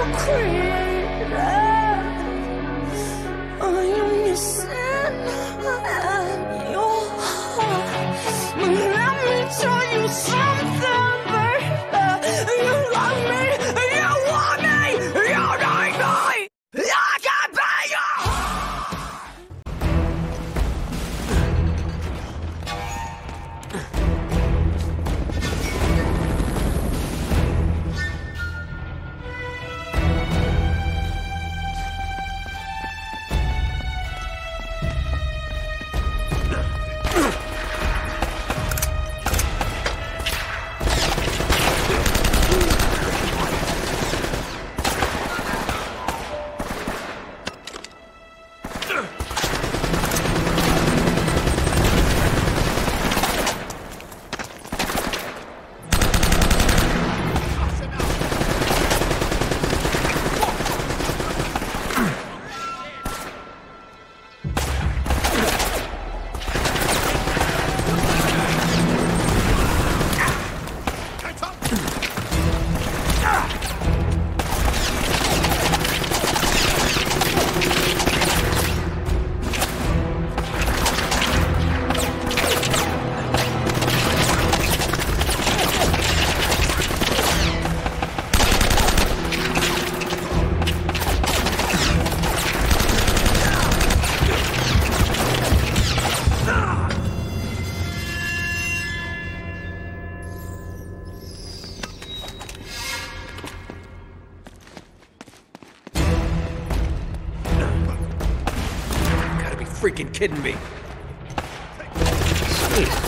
Freaking kidding me. Sweet.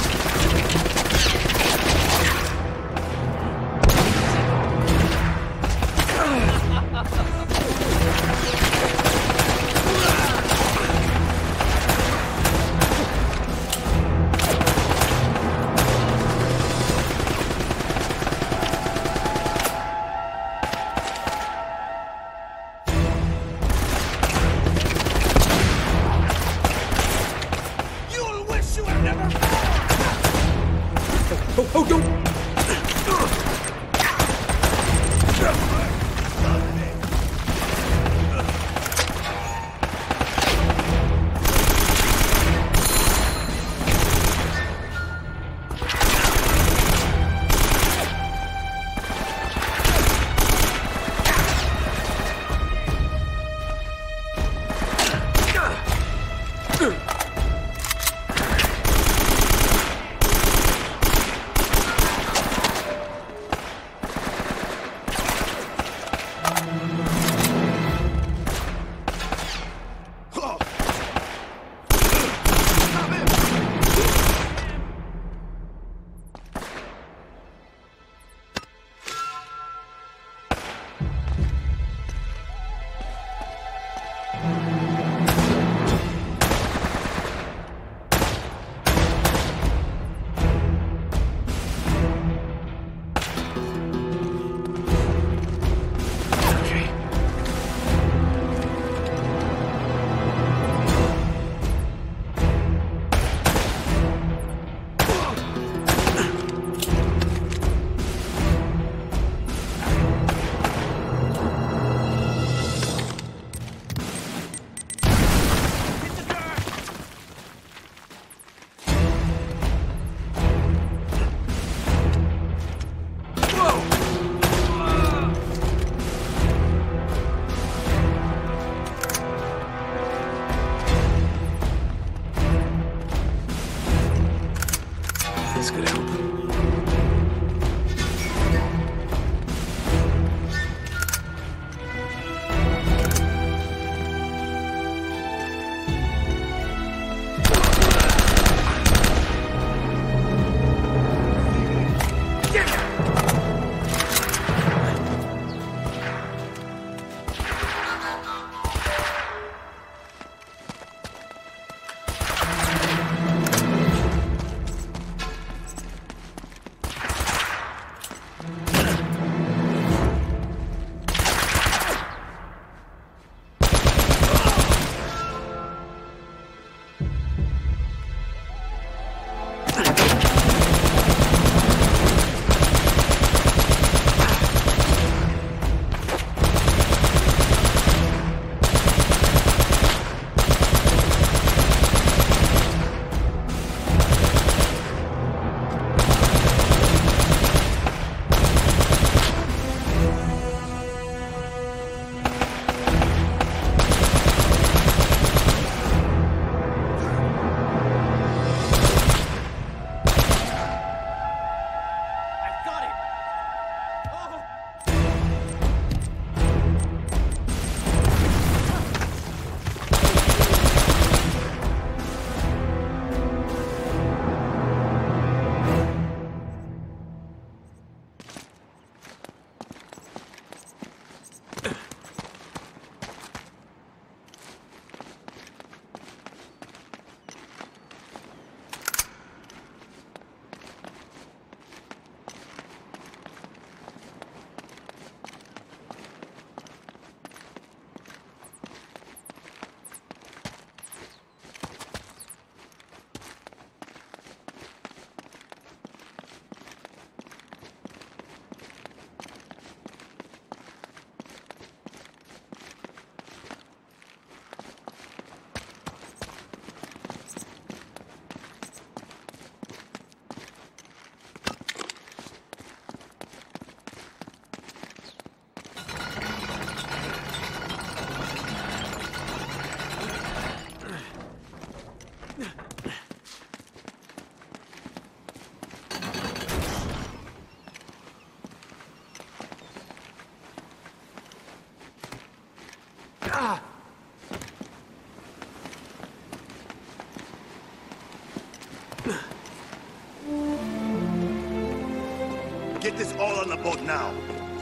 Get this all on the boat now.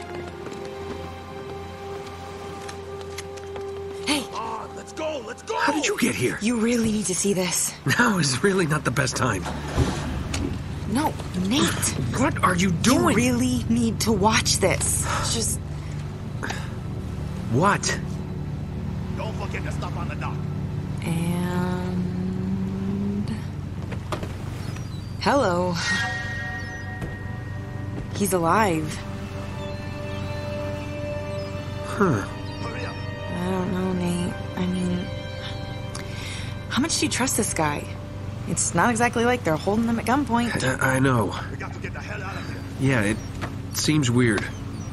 Hey! Let's go! Let's go! How did you get here? You really need to see this. Now is really not the best time. No, Nate! What are you doing? You really need to watch this. Just... What? Don't forget to stop on the dock. And... Hello. He's alive. Huh. Hurry up. I don't know, Nate. I mean... How much do you trust this guy? It's not exactly like they're holding him at gunpoint. I know. We got to get the hell out of here. Yeah, it seems weird.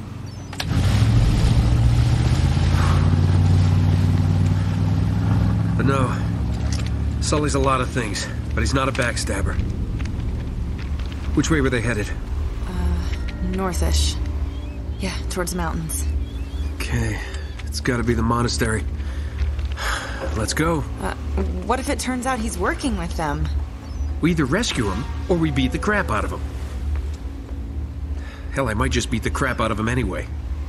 But no, Sully's a lot of things, but he's not a backstabber. Which way were they headed? Northish. Yeah, towards the mountains. Okay, it's gotta be the monastery. Let's go. What if it turns out he's working with them? We either rescue him, or we beat the crap out of him. Hell, I might just beat the crap out of him anyway.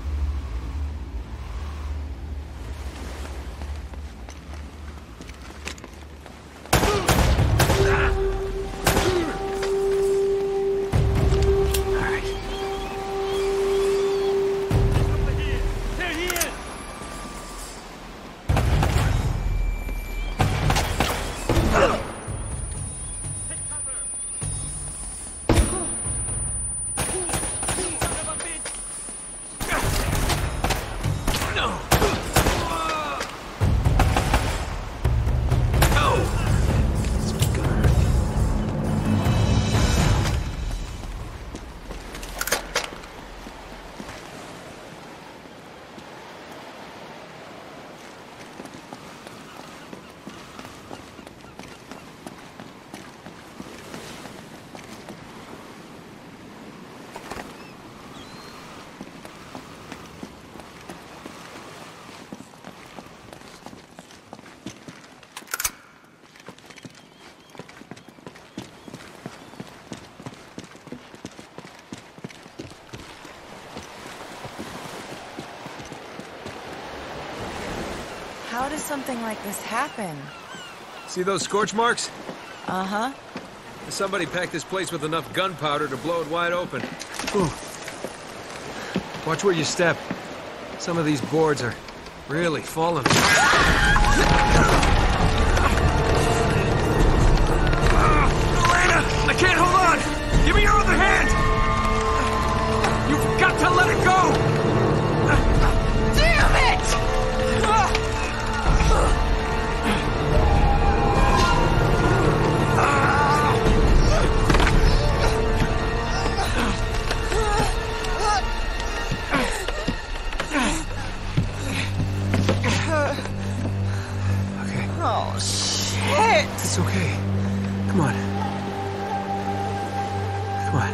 How does something like this happen? See those scorch marks? Uh-huh. Somebody packed this place with enough gunpowder to blow it wide open. Ooh. Watch where you step. Some of these boards are really falling. Elena! I can't hold on! Give me your other hand! You've got to let it go! Damn it! Oh, shit! It's okay. Come on. Come on.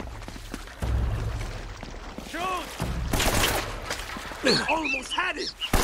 Almost had it!